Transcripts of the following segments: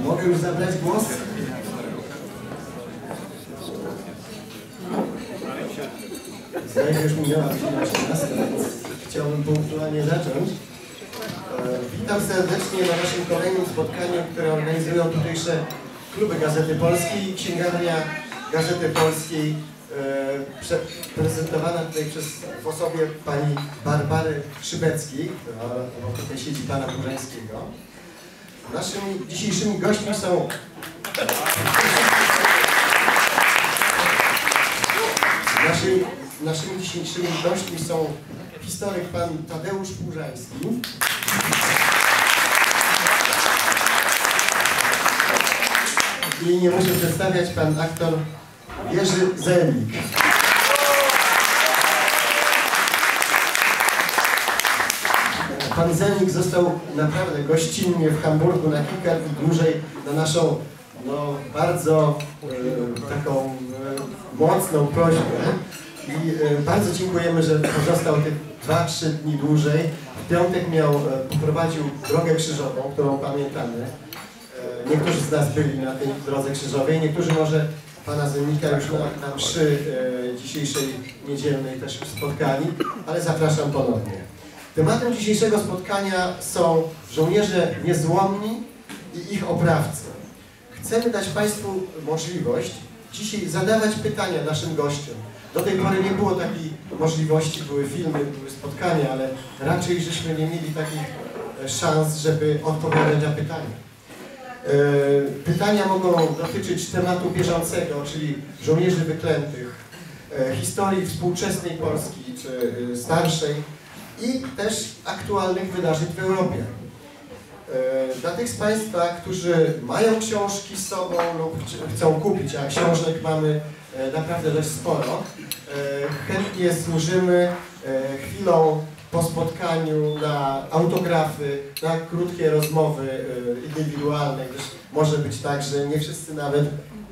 Mogę już zabrać głos? Zdaje się, już minęła 13, więc chciałbym punktualnie zacząć. Witam serdecznie na naszym kolejnym spotkaniu, które organizują tutejsze kluby Gazety Polskiej i Księgarnia Gazety Polskiej, prezentowana tutaj w osobie pani Barbary Szybeckiej, która tutaj siedzi pana Purzańskiego. Naszymi dzisiejszymi gośćmi są Naszymi dzisiejszymi gośćmi są historyk pan Tadeusz Purzański i nie muszę przedstawiać, pan aktor Jerzy Zelnik. Pan Zelnik został naprawdę gościnnie w Hamburgu na kilka dni dłużej na naszą bardzo taką mocną prośbę i bardzo dziękujemy, że pozostał tych 2-3 dni dłużej. W piątek poprowadził drogę krzyżową, którą pamiętamy. Niektórzy z nas byli na tej drodze krzyżowej, niektórzy może pana Zelnika już na mszy dzisiejszej niedzielnej też spotkali, ale zapraszam ponownie. Tematem dzisiejszego spotkania są żołnierze niezłomni i ich oprawcy. Chcemy dać Państwu możliwość dzisiaj zadawać pytania naszym gościom. Do tej pory nie było takiej możliwości, były filmy, były spotkania, ale raczej żeśmy nie mieli takich szans, żeby odpowiadać na pytania. Pytania mogą dotyczyć tematu bieżącego, czyli żołnierzy wyklętych, historii współczesnej Polski czy starszej i też aktualnych wydarzeń w Europie. Dla tych z Państwa, którzy mają książki z sobą lub chcą kupić, a książek mamy naprawdę dość sporo, chętnie służymy chwilą po spotkaniu na autografy, na krótkie rozmowy indywidualne, gdyż może być tak, że nie wszyscy nawet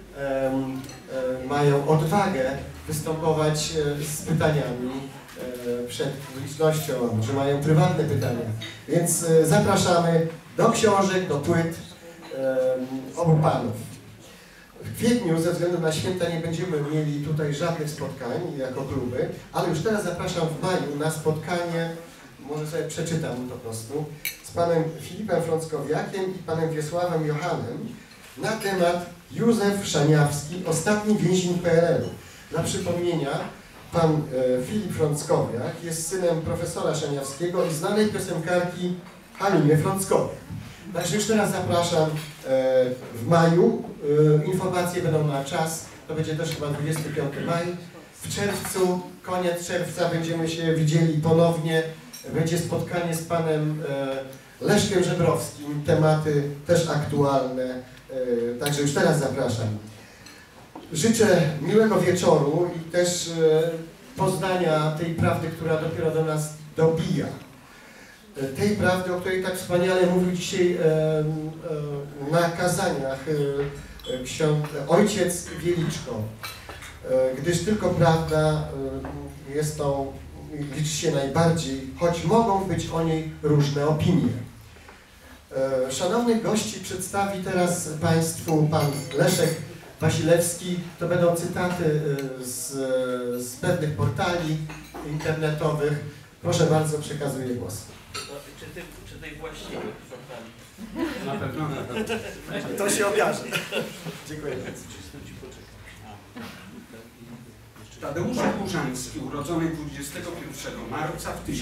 mają odwagę występować z pytaniami przed publicznością, że mają prywatne pytania. Więc zapraszamy do książek, do płyt obu panów. W kwietniu ze względu na święta nie będziemy mieli tutaj żadnych spotkań jako kluby, ale już teraz zapraszam w maju na spotkanie, może sobie przeczytam po prostu, z panem Filipem Frąckowiakiem i panem Wiesławem Johannem na temat Józef Szaniawski, ostatni więzień PRL-u. Dla przypomnienia, pan Filip Frąckowiak jest synem profesora Szaniawskiego i znanej piosenkarki Haliny Frąckowiak. Także już teraz zapraszam w maju. Informacje będą na czas. To będzie też chyba 25 maj. W czerwcu, koniec czerwca będziemy się widzieli ponownie. Będzie spotkanie z panem Leszkiem Żebrowskim. Tematy też aktualne. Także już teraz zapraszam. Życzę miłego wieczoru i też poznania tej prawdy, która dopiero do nas dobija. Tej prawdy, o której tak wspaniale mówił dzisiaj na kazaniach ojciec Wieliczko. Gdyż tylko prawda liczy się najbardziej, choć mogą być o niej różne opinie. Szanownych gości przedstawi teraz Państwu pan Leszek Wasilewski. To będą cytaty z pewnych portali internetowych. Proszę bardzo, przekazuję głos. Czy tej właściwej portali? Na pewno. To się okaże. Dziękuję bardzo. Tadeusz Purzański, urodzony 21 marca w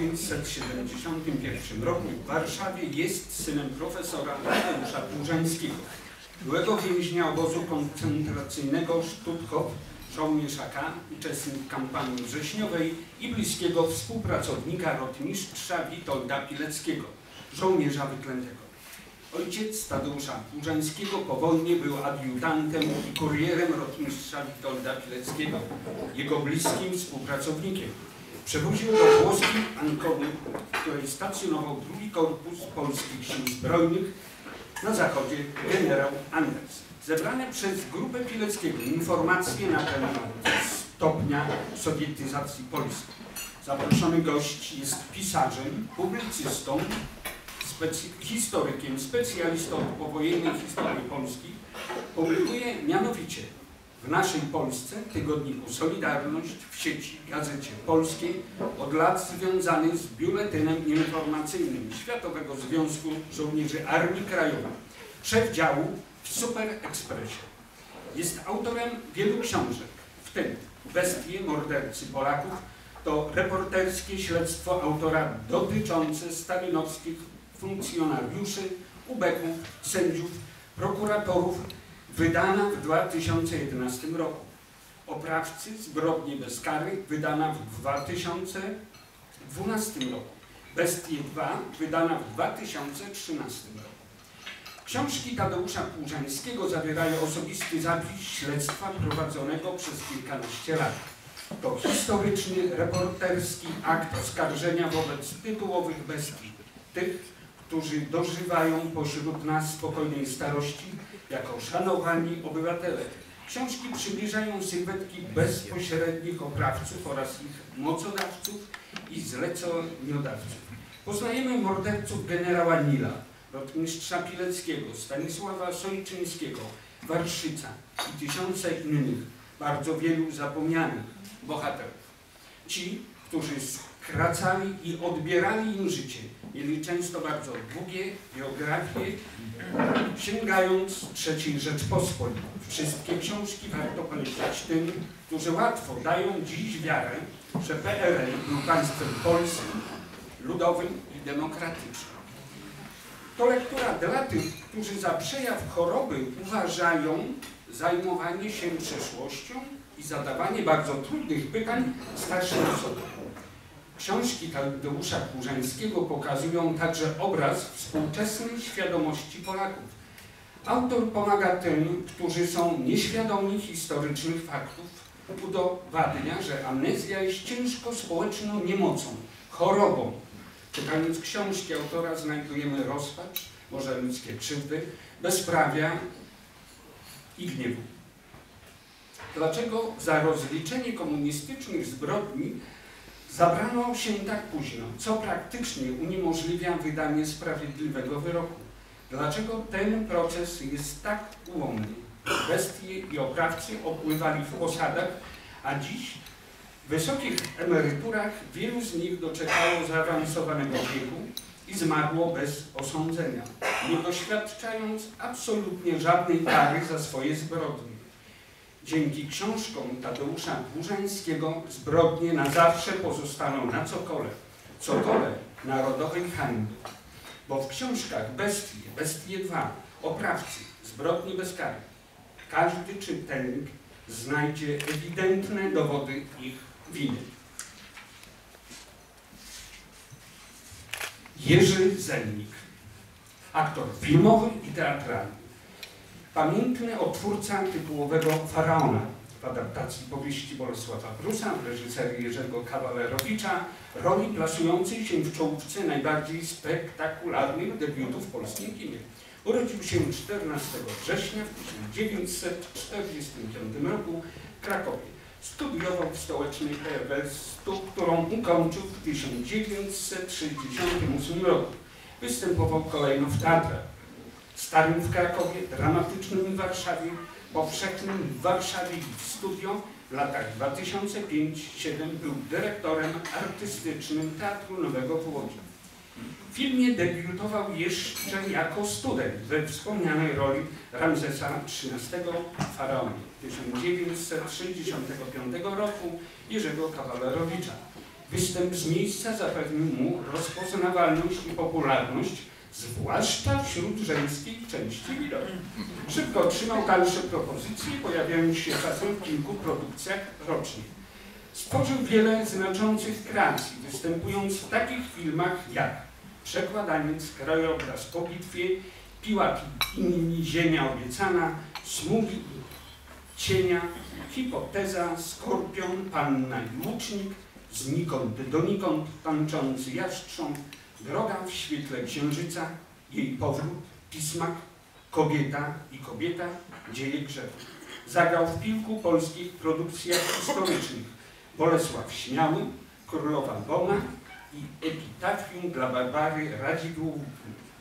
1971 roku w Warszawie, jest synem profesora Tadeusza Purzańskiego, byłego więźnia obozu koncentracyjnego Stutthof, żołnierz AK, uczestnik kampanii wrześniowej i bliskiego współpracownika rotmistrza Witolda Pileckiego, żołnierza wyklętego. Ojciec Tadeusza Purzańskiego po wojnie był adiutantem i kurierem rotmistrza Witolda Pileckiego, jego bliskim współpracownikiem. Przewoził do włoskiej Ancony, w której stacjonował II Korpus Polskich Sił Zbrojnych, na zachodzie generał Anders. Zebrane przez grupę Pileckiego informacje na temat stopnia sowietyzacji Polski. Zaproszony gość jest pisarzem, publicystą, historykiem, specjalistą od powojennej historii Polski, publikuje mianowicie w naszej Polsce tygodniku Solidarność, w sieci Gazecie Polskiej, od lat związany z biuletynem informacyjnym Światowego Związku Żołnierzy Armii Krajowej, szef działu w Super Expressie. Jest autorem wielu książek, w tym Bestie mordercy Polaków, to reporterskie śledztwo autora dotyczące stalinowskich funkcjonariuszy, ubeków, sędziów, prokuratorów, wydana w 2011 roku. Oprawcy zbrodnie bez kary, wydana w 2012 roku. Bestie 2, wydana w 2013 roku. Książki Tadeusza Płużańskiego zawierają osobisty zapis śledztwa prowadzonego przez kilkanaście lat. To historyczny, reporterski akt oskarżenia wobec tytułowych bestii, tych, którzy dożywają pośród nas spokojnej starości jako szanowani obywatele. Książki przybliżają sylwetki bezpośrednich oprawców oraz ich mocodawców i zleceniodawców. Poznajemy morderców generała Nila, rotmistrza Pileckiego, Stanisława Sojczyńskiego, Warszyca i tysiące innych, bardzo wielu zapomnianych bohaterów. Ci, którzy skracali i odbierali im życie, mieli często bardzo długie biografie, sięgając III Rzeczpospolitej. Wszystkie książki warto polecać tym, którzy łatwo dają dziś wiarę, że PRL był państwem polskim, ludowym i demokratycznym. To lektura dla tych, którzy za przejaw choroby uważają zajmowanie się przeszłością i zadawanie bardzo trudnych pytań starszym osobom. Książki Tadeusza Płużańskiego pokazują także obraz współczesnej świadomości Polaków. Autor pomaga tym, którzy są nieświadomi historycznych faktów, udowadnia, że amnezja jest ciężko społeczną niemocą, chorobą. Czytając książki autora znajdujemy rozpacz, może ludzkie krzywdy, bezprawia i gniewu. Dlaczego za rozliczenie komunistycznych zbrodni zabrano się tak późno, co praktycznie uniemożliwia wydanie sprawiedliwego wyroku? Dlaczego ten proces jest tak ułomny? Bestie i oprawcy opływali w posadach, a dziś w wysokich emeryturach wielu z nich doczekało zaawansowanego wieku i zmarło bez osądzenia, nie doświadczając absolutnie żadnej kary za swoje zbrodnie. Dzięki książkom Tadeusza Płużańskiego zbrodnie na zawsze pozostaną na cokole narodowej hańby. Bo w książkach Bestie 2, Oprawcy, Zbrodnie bez kary, każdy czytelnik znajdzie ewidentne dowody ich winy. Jerzy Zelnik, aktor filmowy i teatralny. Pamiętny odtwórca tytułowego Faraona w adaptacji powieści Bolesława Prusa w reżyserii Jerzego Kawalerowicza, roli plasującej się w czołówce najbardziej spektakularnych debiutów w polskim kinie. Urodził się 14 września w 1945 roku w Krakowie. Studiował w stołecznej PRL-u, którą ukończył w 1968 roku. Występował kolejno w teatrach Starym w Krakowie, Dramatycznym w Warszawie, Powszechnym w Warszawie i w Studio. W latach 2005-2007 był dyrektorem artystycznym Teatru Nowego w Łodzi. W filmie debiutował jeszcze jako student we wspomnianej roli Ramzesa XIII Faraona w 1965 roku Jerzego Kawalerowicza. Występ z miejsca zapewnił mu rozpoznawalność i popularność, zwłaszcza wśród żeńskiej części widoku. Szybko otrzymał dalsze propozycje, pojawiając się czasem w kilku produkcjach rocznie. Stworzył wiele znaczących kreacji, występując w takich filmach jak Przekładaniec, Krajobraz po bitwie, Piłat i Ziemia obiecana, Smugi cienia, Hipoteza, Skorpion, Panna i Łucznik, Znikąd donikąd, Tańczący jastrząb, Droga w świetle księżyca, Jej powrót, Pismak, Kobieta i kobieta, Dzieje grzechu. Zagrał w kilku polskich produkcjach historycznych: Bolesław Śmiały, Królowa Bona i Epitafium dla Barbary Radziwiłłówny.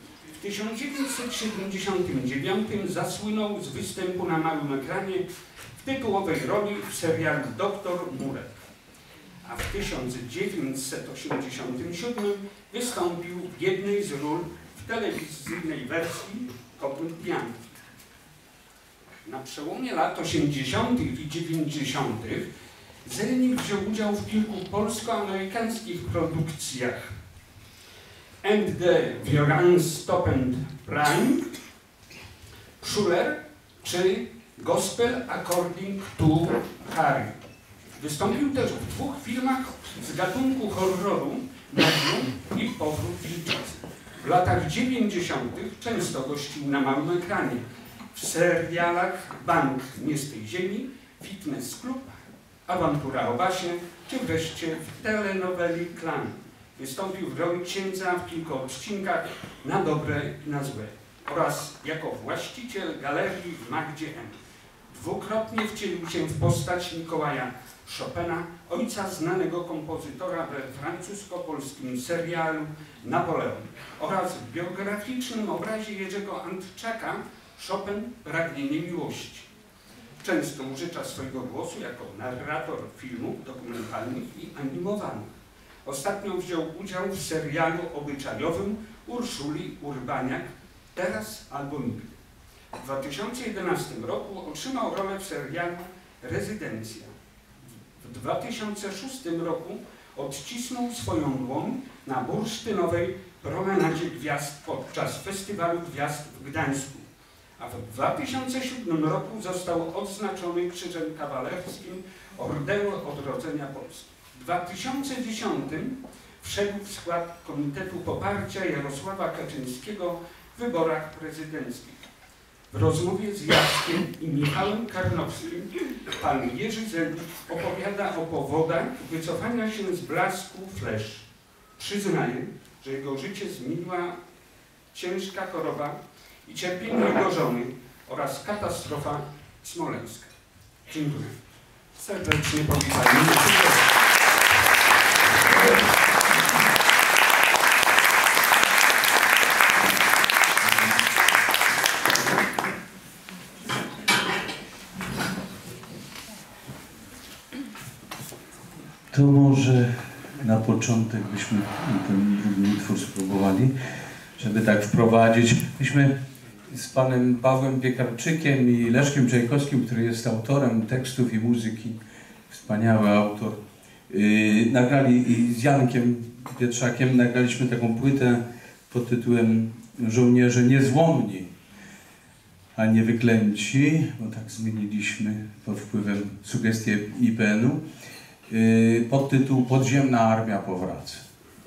1979 zasłynął z występu na małym ekranie w tytułowej roli w serialu Doktor Murek, a w 1987 wystąpił w jednej z ról w telewizyjnej wersji Komedianki. Na przełomie lat 80. i 90. Zelnik wziął udział w kilku polsko-amerykańskich produkcjach And the Violence Stop and Prime, Schuller czy Gospel According to Harry. Wystąpił też w 2 filmach z gatunku horroru Medium i Powrót Wilczycy. W latach 90. często gościł na małym ekranie w serialach Bank nie z tej ziemi, Fitness Club, Awantura o Basie czy wreszcie w telenoweli Klan. Wystąpił w roli księdza w kilku odcinkach Na dobre i na złe oraz jako właściciel galerii w Magdzie M. Dwukrotnie wcielił się w postać Mikołaja Chopina, ojca znanego kompozytora we francusko-polskim serialu Napoleon oraz w biograficznym obrazie Jerzego Antczaka Chopin Pragnienie miłości. Często użycza swojego głosu jako narrator filmów dokumentalnych i animowanych. Ostatnio wziął udział w serialu obyczajowym Urszuli Urbaniak Teraz albo nigdy. W 2011 roku otrzymał rolę w serialu Rezydencja. W 2006 roku odcisnął swoją dłoń na bursztynowej promenadzie gwiazd podczas Festiwalu Gwiazd w Gdańsku, a w 2007 roku został odznaczony Krzyżem Kawalerskim Orderu Odrodzenia Polski. W 2010 wszedł w skład Komitetu Poparcia Jarosława Kaczyńskiego w wyborach prezydenckich. W rozmowie z Jackiem i Michałem Karnowskim pan Jerzy Zelnik opowiada o powodach wycofania się z blasku Flash. Przyznaje, że jego życie zmieniła ciężka choroba i cierpienie jego żony oraz katastrofa smoleńska. Dziękuję. Serdecznie powitamy. To może na początek byśmy ten drugi utwór spróbowali, żeby tak wprowadzić. Myśmy z panem Pawłem Piekarczykiem i Leszkiem Czajkowskim, który jest autorem tekstów i muzyki, wspaniały autor, nagrali i z Jankiem Pietrzakiem nagraliśmy taką płytę pod tytułem Żołnierze niezłomni, a nie wyklęci, bo tak zmieniliśmy pod wpływem sugestii IPN-u, pod tytuł Podziemna Armia powraca.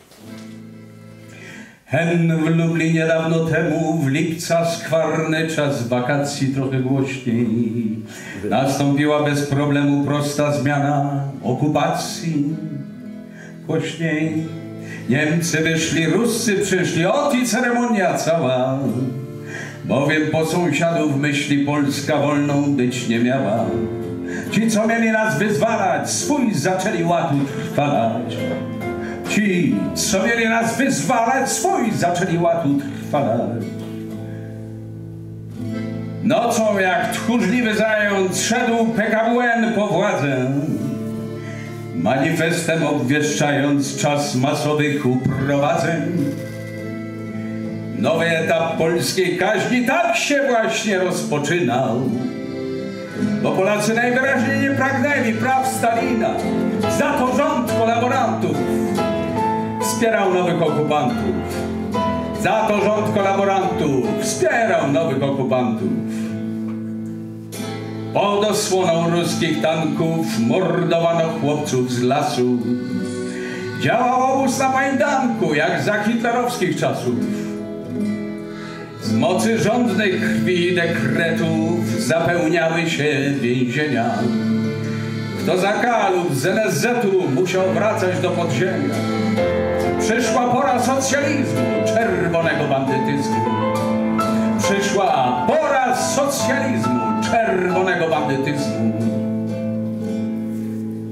Hen w Lublinie dawno temu, w lipca skwarny czas wakacji trochę głośniej. Nastąpiła bez problemu prosta zmiana okupacji. Głośniej Niemcy wyszli, Ruscy przyszli, ot i ceremonia cała. Bowiem po sąsiadów myśli Polska wolną być nie miała. Ci, co mieli nas wyzwalać, swój zaczęli ład utrwalać. Ci, co mieli nas wyzwalać, swój zaczęli ład utrwalać. Nocą jak tchórzliwy zając szedł PKWN po władzę, manifestem obwieszczając czas masowych uprowadzeń. Nowy etap polskiej kaźni tak się właśnie rozpoczynał, bo Polacy najwyraźniej nie pragnęli praw Stalina. Za to rząd kolaborantów wspierał nowych okupantów. Za to rząd kolaborantów wspierał nowych okupantów. Pod osłoną ruskich tanków mordowano chłopców z lasu. Działał obóz na Majdanku jak za hitlerowskich czasów. Z mocy rządnych krwi i dekretów zapełniały się więzienia. Kto za kalów z NSZ-u musiał wracać do podziemia. Przyszła pora socjalizmu, czerwonego bandytyzmu. Przyszła pora socjalizmu, czerwonego bandytyzmu.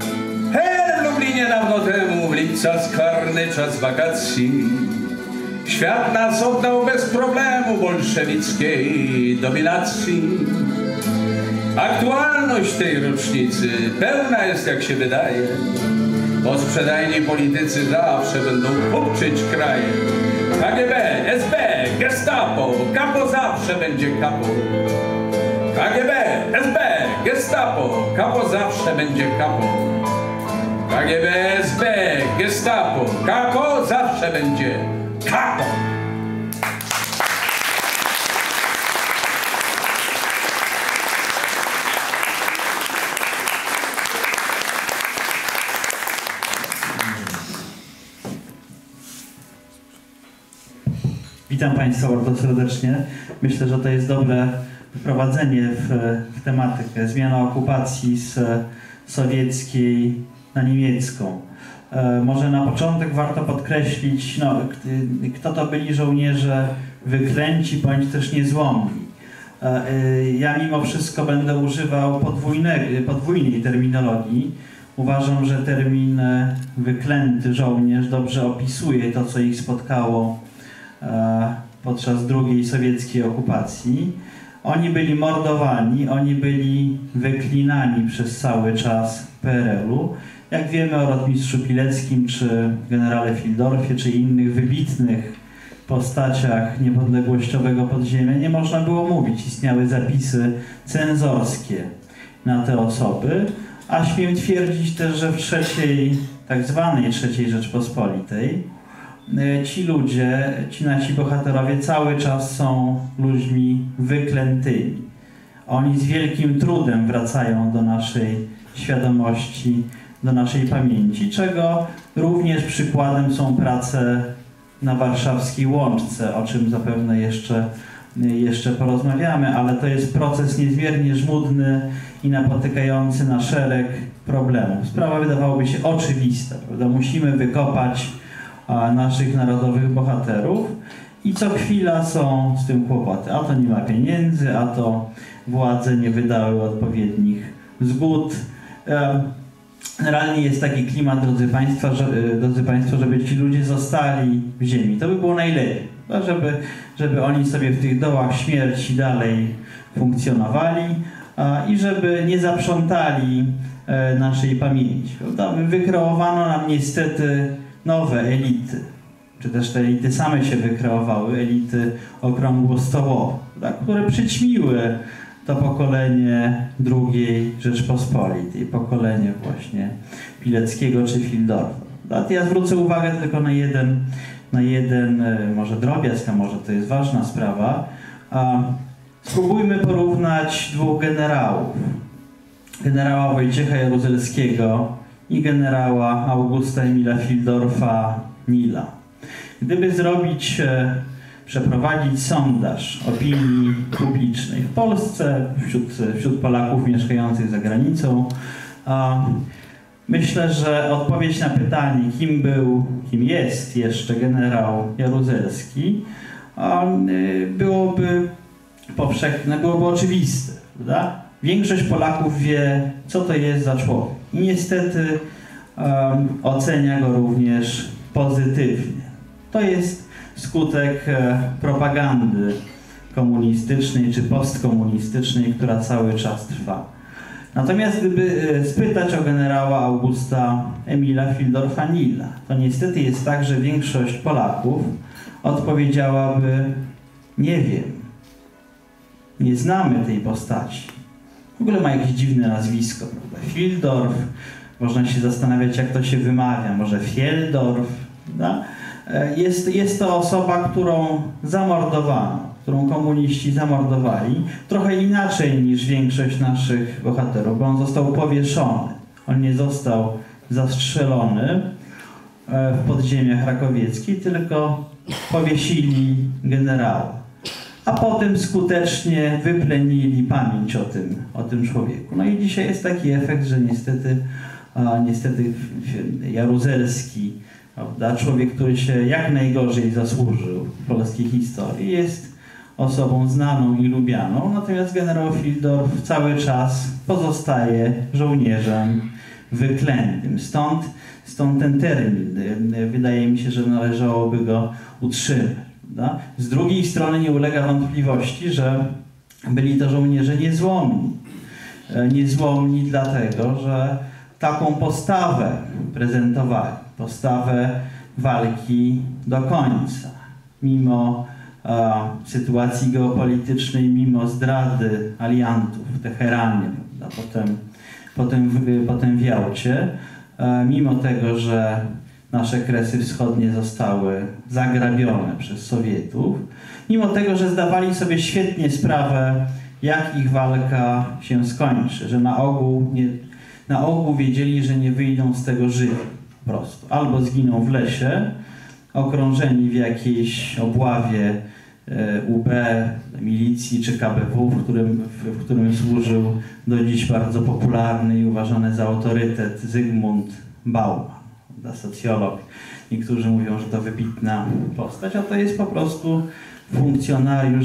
W Lublinie dawno temu, w lipca skwarny czas wakacji, Świat nas oddał bez problemu bolszewickiej dominacji. Aktualność tej rocznicy pełna jest, jak się wydaje, bo sprzedajni politycy zawsze będą kupczyć kraje. KGB, SB, Gestapo, kapo zawsze będzie kapo. KGB, SB, Gestapo, kapo zawsze będzie kapo. KGB, SB, Gestapo, kapo zawsze będzie kapo. Witam Państwa bardzo serdecznie. Myślę, że to jest dobre wprowadzenie w tematykę zmiana okupacji z sowieckiej na niemiecką. Może na początek warto podkreślić, kto to byli żołnierze wyklęci bądź też niezłomni. Ja mimo wszystko będę używał podwójnej terminologii. Uważam, że termin wyklęty żołnierz dobrze opisuje to, co ich spotkało podczas II sowieckiej okupacji. Oni byli mordowani, oni byli wyklinani przez cały czas PRL-u. Jak wiemy o rotmistrzu Pileckim, czy generale Fieldorfie, czy innych wybitnych postaciach niepodległościowego podziemia nie można było mówić. Istniały zapisy cenzorskie na te osoby, a śmiem twierdzić też, że w tak zwanej III Rzeczpospolitej ci ludzie, ci nasi bohaterowie cały czas są ludźmi wyklętymi. Oni z wielkim trudem wracają do naszej świadomości, do naszej pamięci, czego również przykładem są prace na warszawskiej Łączce, o czym zapewne jeszcze porozmawiamy, ale to jest proces niezmiernie żmudny i napotykający na szereg problemów. Sprawa wydawałoby się oczywista, prawda? Musimy wykopać naszych narodowych bohaterów i co chwila są z tym kłopoty. A to nie ma pieniędzy, a to władze nie wydały odpowiednich zgód. Generalnie jest taki klimat, drodzy Państwo, żeby ci ludzie zostali w ziemi. To by było najlepiej, żeby oni sobie w tych dołach śmierci dalej funkcjonowali i żeby nie zaprzątali naszej pamięci. Wykreowano nam niestety nowe elity, czy też te elity same się wykreowały, elity okrągłostołowe, które przyćmiły to pokolenie II Rzeczpospolitej, pokolenie właśnie Pileckiego czy Fieldorfa. Ja zwrócę uwagę tylko na jeden może drobiazg, a może to jest ważna sprawa. Spróbujmy porównać dwóch generałów. Generała Wojciecha Jaruzelskiego i generała Augusta Emila Fieldorfa-Nila. Gdyby przeprowadzić sondaż opinii publicznej w Polsce, wśród Polaków mieszkających za granicą, myślę, że odpowiedź na pytanie, kim jest jeszcze generał Jaruzelski, byłoby powszechne, byłoby oczywiste, prawda? Większość Polaków wie, co to jest za człowiek i niestety ocenia go również pozytywnie. To jest skutek propagandy komunistycznej czy postkomunistycznej, która cały czas trwa. Natomiast gdyby spytać o generała Augusta Emila Fieldorfa-Nila, to niestety jest tak, że większość Polaków odpowiedziałaby: nie wiem, nie znamy tej postaci. W ogóle ma jakieś dziwne nazwisko, prawda? Fieldorf, można się zastanawiać, jak to się wymawia, może Fieldorf, prawda? Jest to osoba, którą zamordowano, którą komuniści zamordowali, trochę inaczej niż większość naszych bohaterów, bo on został powieszony. On nie został zastrzelony w podziemiach rakowieckich, tylko powiesili generała. A potem skutecznie wyplenili pamięć o tym człowieku. No i dzisiaj jest taki efekt, że niestety Jaruzelski, prawda, człowiek, który się jak najgorzej zasłużył w polskiej historii, jest osobą znaną i lubianą, natomiast generał Fieldorf cały czas pozostaje żołnierzem wyklętym. Stąd ten termin. Wydaje mi się, że należałoby go utrzymać. prawda? Z drugiej strony nie ulega wątpliwości, że byli to żołnierze niezłomni. Niezłomni dlatego, że taką postawę prezentowali, postawę walki do końca. Mimo sytuacji geopolitycznej, mimo zdrady aliantów w Teheranie, potem w Jałcie, mimo tego, że nasze Kresy Wschodnie zostały zagrabione przez Sowietów, mimo tego, że zdawali sobie świetnie sprawę, jak ich walka się skończy, że na ogół wiedzieli, że nie wyjdą z tego żywi po prostu. Albo zginą w lesie, okrążeni w jakiejś obławie UB, milicji czy KBW, w którym służył do dziś bardzo popularny i uważany za autorytet Zygmunt Bauman, socjolog. Niektórzy mówią, że to wybitna postać, a to jest po prostu funkcjonariusz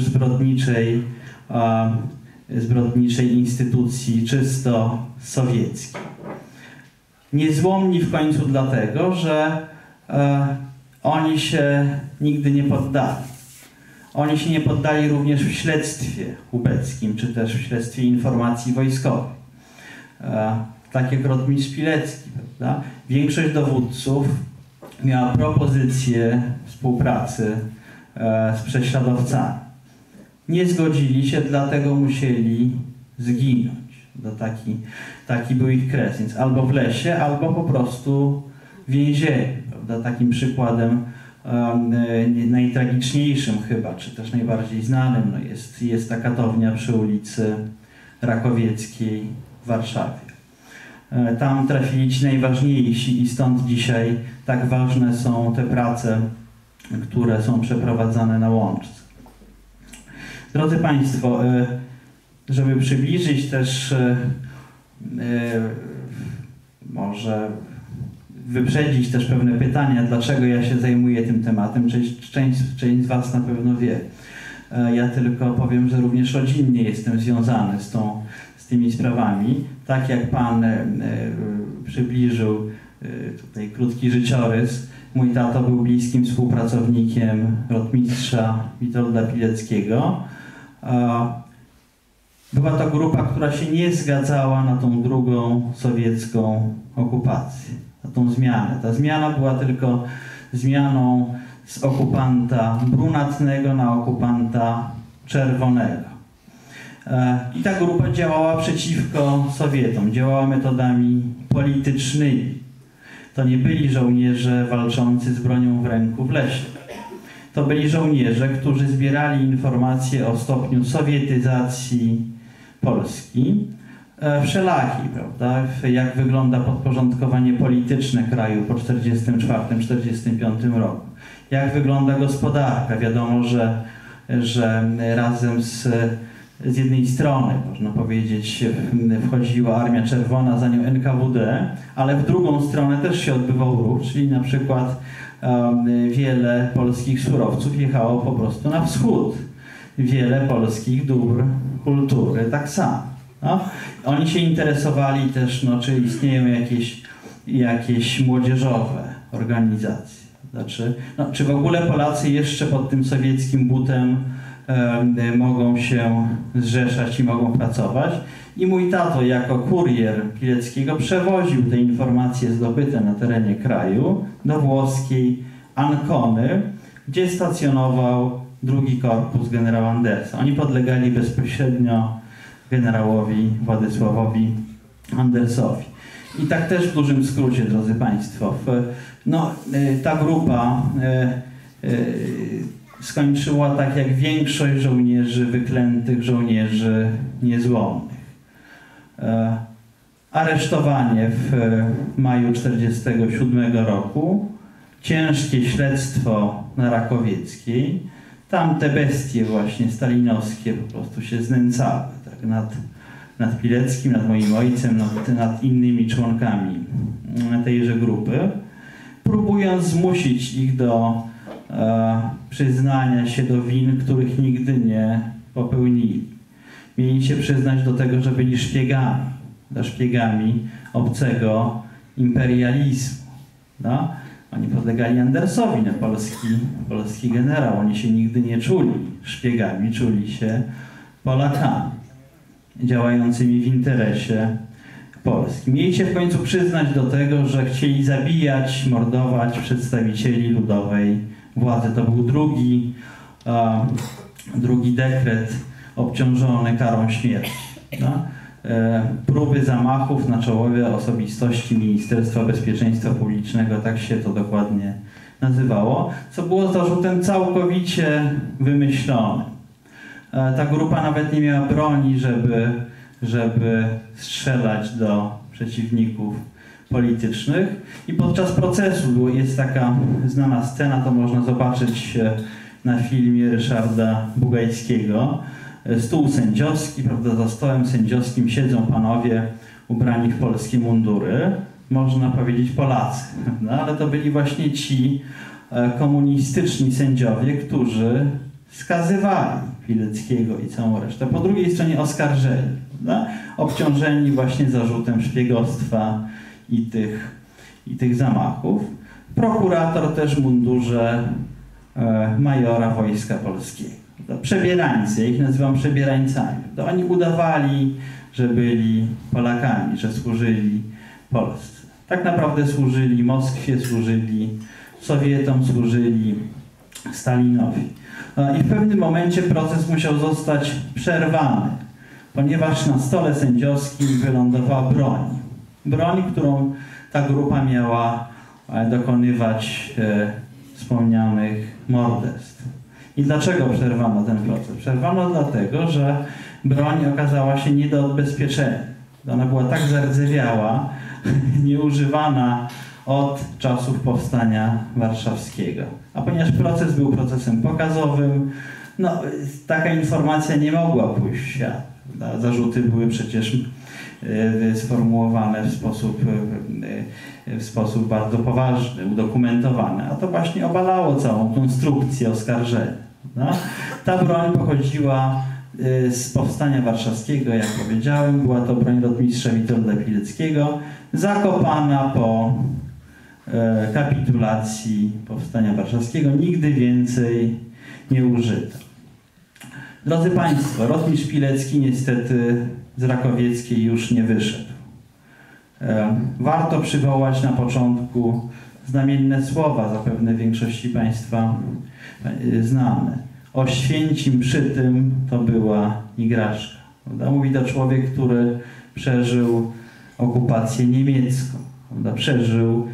zbrodniczej instytucji czysto sowieckiej. Niezłomni w końcu dlatego, że oni się nigdy nie poddali. Oni się nie poddali również w śledztwie ubeckim, czy też w śledztwie informacji wojskowej. Tak jak rotmistrz Pilecki, prawda? Większość dowódców miała propozycję współpracy z prześladowcami. Nie zgodzili się, dlatego musieli zginąć. Taki był ich kres, więc albo w lesie, albo po prostu w więzieniu. Prawda? Takim przykładem najtragiczniejszym chyba, czy też najbardziej znanym jest ta katownia przy ulicy Rakowieckiej w Warszawie. Tam trafili ci najważniejsi i stąd dzisiaj tak ważne są te prace, które są przeprowadzane na Łączce. Drodzy Państwo, żeby przybliżyć też, może wyprzedzić też pewne pytania, dlaczego ja się zajmuję tym tematem, część z Was na pewno wie. Ja tylko powiem, że również rodzinnie jestem związany z tymi sprawami. Tak jak Pan przybliżył tutaj krótki życiorys, mój tato był bliskim współpracownikiem rotmistrza Witolda Pileckiego. Była to grupa, która się nie zgadzała na tą drugą sowiecką okupację, na tą zmianę. Ta zmiana była tylko zmianą z okupanta brunatnego na okupanta czerwonego. I ta grupa działała przeciwko Sowietom, działała metodami politycznymi. To nie byli żołnierze walczący z bronią w ręku w lesie. To byli żołnierze, którzy zbierali informacje o stopniu sowietyzacji Polski, wszelakiej, prawda? Jak wygląda podporządkowanie polityczne kraju po 1944-1945 roku. Jak wygląda gospodarka. Wiadomo, że razem z jednej strony, można powiedzieć, wchodziła Armia Czerwona, za nią NKWD, ale w drugą stronę też się odbywał ruch, czyli na przykład wiele polskich surowców jechało po prostu na wschód. Wiele polskich dóbr kultury tak samo. No. Oni się interesowali też, czy istnieją jakieś młodzieżowe organizacje. Znaczy, czy w ogóle Polacy jeszcze pod tym sowieckim butem mogą się zrzeszać i mogą pracować. I mój tato jako kurier Pileckiego przewoził te informacje zdobyte na terenie kraju do włoskiej Ancony, gdzie stacjonował drugi korpus generała Andersa. Oni podlegali bezpośrednio generałowi Władysławowi Andersowi. I tak też w dużym skrócie, drodzy Państwo, ta grupa skończyła tak jak większość żołnierzy wyklętych, żołnierzy niezłomnych. Aresztowanie w maju 1947 roku, ciężkie śledztwo na Rakowieckiej. Tam te bestie właśnie stalinowskie po prostu się znęcały tak, nad Pileckim, nad moim ojcem, nad innymi członkami tejże grupy, próbując zmusić ich do przyznania się do win, których nigdy nie popełnili. Mieli się przyznać do tego, że byli szpiegami obcego imperializmu. No? Oni podlegali Andersowi, polski generał. Oni się nigdy nie czuli szpiegami, czuli się Polakami działającymi w interesie Polski. Mieli się w końcu przyznać do tego, że chcieli zabijać, mordować przedstawicieli ludowej władzy. To był drugi dekret obciążony karą śmierci. No? Próby zamachów na czołowe osobistości Ministerstwa Bezpieczeństwa Publicznego, tak się to dokładnie nazywało, co było zarzutem całkowicie wymyślonym. Ta grupa nawet nie miała broni, żeby strzelać do przeciwników politycznych. I podczas procesu jest taka znana scena, to można zobaczyć na filmie Ryszarda Bugajskiego. Stół sędziowski, prawda, za stołem sędziowskim siedzą panowie ubrani w polskie mundury, można powiedzieć Polacy, prawda? Ale to byli właśnie ci komunistyczni sędziowie, którzy skazywali Pileckiego i całą resztę. Po drugiej stronie oskarżeni, prawda? Obciążeni właśnie zarzutem szpiegostwa i tych zamachów. Prokurator też w mundurze majora Wojska Polskiego. Przebierańcy, ja ich nazywam przebierańcami. To oni udawali, że byli Polakami, że służyli Polsce. Tak naprawdę służyli Moskwie, służyli Sowietom, służyli Stalinowi. I w pewnym momencie proces musiał zostać przerwany, ponieważ na stole sędziowskim wylądowała broń. Broń, którą ta grupa miała dokonywać wspomnianych morderstw. I dlaczego przerwano ten proces? Przerwano dlatego, że broń okazała się nie do odbezpieczenia. Ona była tak zardzewiała, nieużywana od czasów powstania warszawskiego. A ponieważ proces był procesem pokazowym, no, taka informacja nie mogła pójść w świat. Zarzuty były przecież sformułowane w sposób bardzo poważny, udokumentowany, a to właśnie obalało całą konstrukcję oskarżenia. No? Ta broń pochodziła z powstania warszawskiego, jak powiedziałem, była to broń rotmistrza Witolda Pileckiego, zakopana po kapitulacji powstania warszawskiego, nigdy więcej nie użyta. Drodzy Państwo, rotmistrz Pilecki niestety z Rakowieckiej już nie wyszedł. Warto przywołać na początku znamienne słowa, zapewne większości Państwa znane. Oświęcim przy tym to była igraszka. Mówi to człowiek, który przeżył okupację niemiecką. Przeżył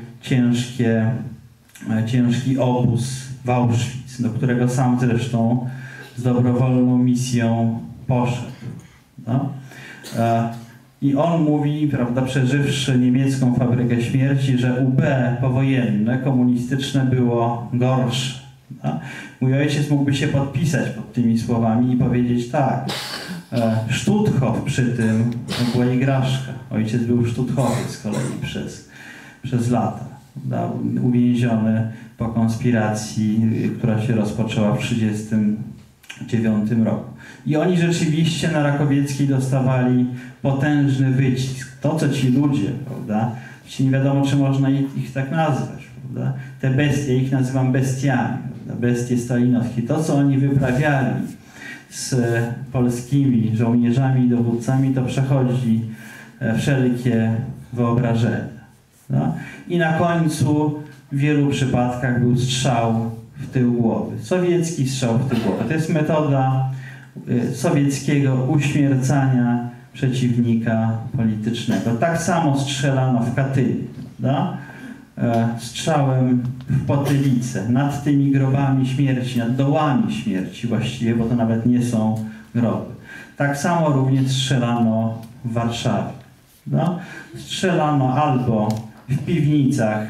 ciężki obóz w Auschwitz, do którego sam zresztą z dobrowolną misją poszedł. No? I on mówi, prawda, przeżywszy niemiecką fabrykę śmierci, że UB powojenne, komunistyczne było gorsze. No? Mój ojciec mógłby się podpisać pod tymi słowami i powiedzieć tak, Stutthof przy tym to była igraszka. Ojciec był w Stutthofie z kolei przez lata. Prawda? Uwięziony po konspiracji, która się rozpoczęła w 1939 roku. I oni rzeczywiście na Rakowieckiej dostawali potężny wycisk. To, co ci ludzie, prawda, nie wiadomo, czy można ich tak nazwać, prawda? Te bestie, ich nazywam bestiami, prawda? Bestie stalinowskie. To, co oni wyprawiali z polskimi żołnierzami i dowódcami, to przechodzi wszelkie wyobrażenia. No? I na końcu w wielu przypadkach był strzał w tył głowy. Sowiecki strzał w tył głowy. To jest metoda sowieckiego uśmiercania przeciwnika politycznego. Tak samo strzelano w Katyniu. No? Strzałem w potylicę, nad tymi grobami śmierci, nad dołami śmierci właściwie, bo to nawet nie są groby. Tak samo również strzelano w Warszawie. No? Strzelano albo w piwnicach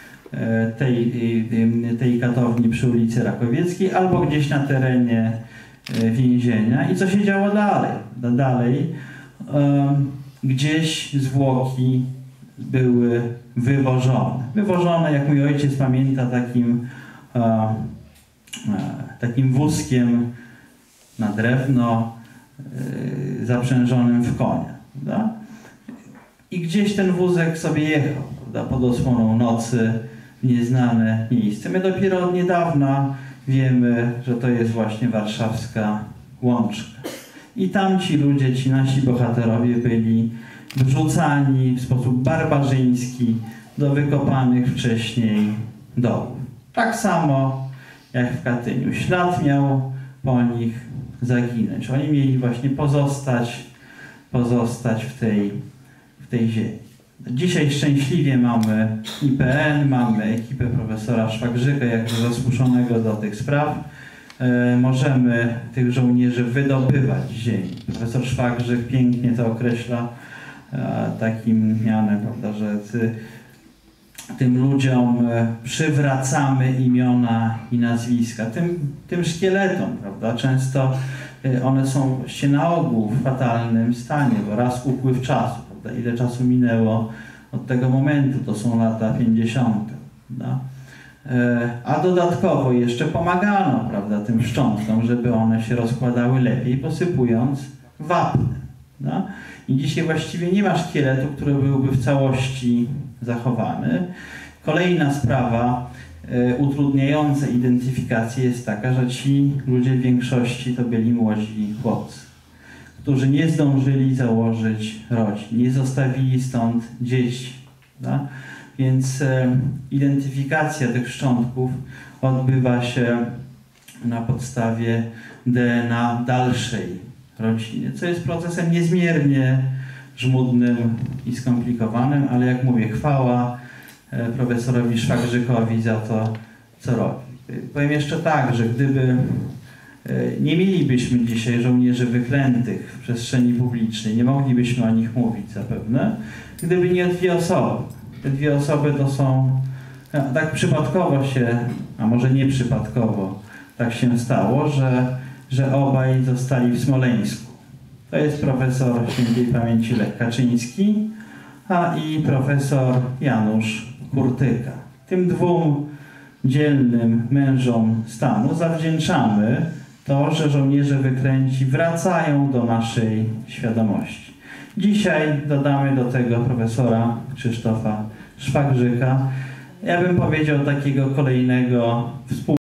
tej katowni przy ulicy Rakowieckiej, albo gdzieś na terenie więzienia. I co się działo dalej? Dalej gdzieś zwłoki były wywożone. Wywożone, jak mój ojciec pamięta, takim wózkiem na drewno zaprzężonym w konia. Prawda? I gdzieś ten wózek sobie jechał, prawda, pod osłoną nocy w nieznane miejsce. My dopiero od niedawna wiemy, że to jest właśnie warszawska Łączka. I tam ci ludzie, ci nasi bohaterowie byli wrzucani w sposób barbarzyński do wykopanych wcześniej dołów. Tak samo jak w Katyniu. Ślad miał po nich zaginąć. Oni mieli właśnie pozostać w tej ziemi. Dzisiaj szczęśliwie mamy IPN, mamy ekipę profesora Szwagrzyka, jakże zasłużonego do tych spraw. Możemy tych żołnierzy wydobywać z ziemi. Profesor Szwagrzyk pięknie to określa takim mianem, prawda, że tym ludziom przywracamy imiona i nazwiska, tym szkieletom, prawda? Często one są właściwie na ogół w fatalnym stanie, bo raz upływ czasu, prawda? Ile czasu minęło od tego momentu, to są lata 50. Prawda? A dodatkowo jeszcze pomagano, prawda, tym szczątkom, żeby one się rozkładały lepiej, posypując wapnem. Prawda? I dzisiaj właściwie nie ma szkieletu, który byłby w całości zachowany. Kolejna sprawa utrudniająca identyfikację jest taka, że ci ludzie w większości to byli młodzi chłopcy, którzy nie zdążyli założyć rodzin, nie zostawili stąd dzieci. Prawda? Więc identyfikacja tych szczątków odbywa się na podstawie DNA dalszej rodziny, co jest procesem niezmiernie żmudnym i skomplikowanym, ale jak mówię, chwała profesorowi Szwagrzykowi za to, co robi. Powiem jeszcze tak, że gdyby nie mielibyśmy dzisiaj żołnierzy wyklętych w przestrzeni publicznej, nie moglibyśmy o nich mówić zapewne, gdyby nie dwie osoby. Te dwie osoby to są, tak przypadkowo się, a może nie przypadkowo, tak się stało, że obaj zostali w Smoleńsku. To jest profesor świętej pamięci Lech Kaczyński, i profesor Janusz Kurtyka. Tym dwóm dzielnym mężom stanu zawdzięczamy to, że żołnierze wyklęci wracają do naszej świadomości. Dzisiaj dodamy do tego profesora Krzysztofa Szwagrzyka. Ja bym powiedział takiego kolejnego